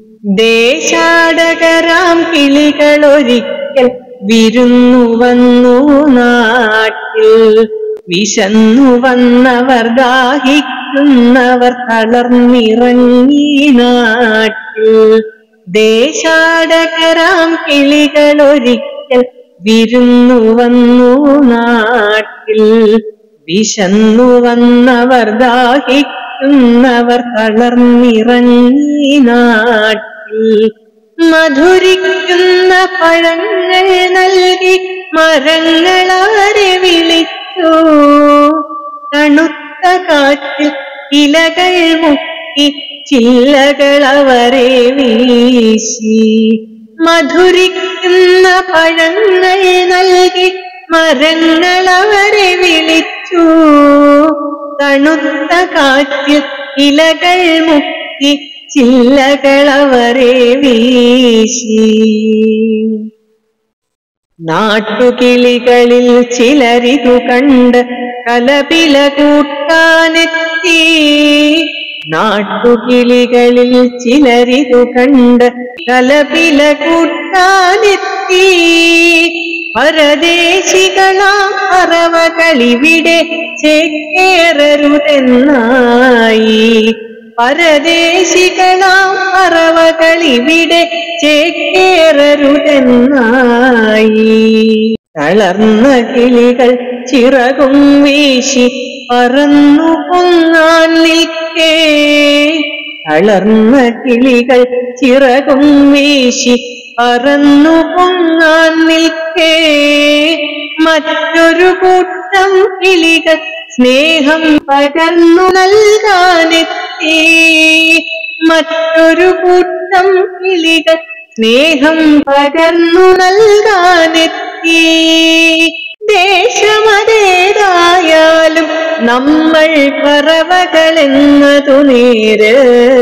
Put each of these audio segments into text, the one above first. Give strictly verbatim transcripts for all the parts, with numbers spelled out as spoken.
ദേശാടകരാം കിളികളൊരിക്കൽ വിരുന്നു വന്നു നാട്ടിൽ. വിശന്നു വന്നവർ ദാഹിക്കുന്നവർ തളർന്നിറങ്ങി നാട്ടിൽ. ദേശാടകരാം കിളികളൊരിക്കൽ വിരുന്നു വന്നു നാട്ടിൽ. വിശന്നു വന്നവർ ദാഹിക്കുന്നവർ തളർന്നിറങ്ങി നാട്ടിൽ. മധുരിക്കുന്ന പഴങ്ങൾ നൽകി മരങ്ങളാരെ വിളിച്ചു. തണുത്ത കാറ്റിൽ ഇലകൾ മുക്കി ചില്ലകളവരെ വീശി. മധുരിക്കുന്ന പഴങ്ങൾ നൽകി മരങ്ങളവരെ വിളിച്ചു. തണുത്ത കാറ്റിൽ ഇലകൾ മുക്കി ചില്ലകളവരെ വീശി. നാട്ടുകിളികളിൽ ചിലരിതു കണ്ട് കലപില കൂട്ടാനെത്തി. നാട്ടുകിളികളിൽ ചിലരിതു കണ്ട് കലപില കൂട്ടാനെത്തി. പരദേശികളാം പറവകളിവിടെ ചേക്കേറരുതെന്നായി. പരദേശികളാം പറവകളിവിടെ ചേക്കേറരുതെന്നായി. തളർന്ന കിളികൾ ചിറകും വീശി പറന്നു പൊങ്ങാൻ നിൽക്കേ. തളർന്ന കിളികൾ ചിറകും വീശി പറന്നു പൊങ്ങാൻ നിൽക്കേ. മറ്റൊരു കൂട്ടം കിളികൾ സ്നേഹം പകർന്നു നൽകാനെത്തി. മറ്റൊരു കൂട്ടം കിളികൾ സ്നേഹം പകർന്നു നൽകാനെത്തി. ദേശമതേതായാലും നമ്മൾ പറവകളെന്നതു നേര്.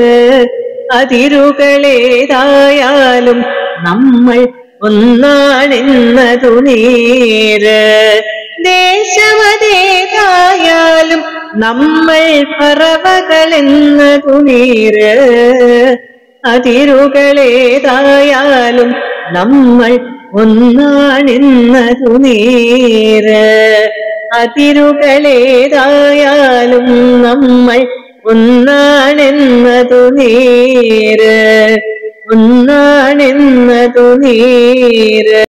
അതിരുകളേതായാലും നമ്മൾ ഒന്നാണെന്നതു നേര്. ദേശമതേതായാലും നമ്മൾ പറവകളെന്നതു നേര്. അതിരുകളേതായാലും നമ്മൾ ഒന്നാണെന്നതു നേര്. അതിരുകളേതായാലും നമ്മൾ ഒന്നാണെന്നതു നേര്. ഒന്നാണെന്നതു നേര്.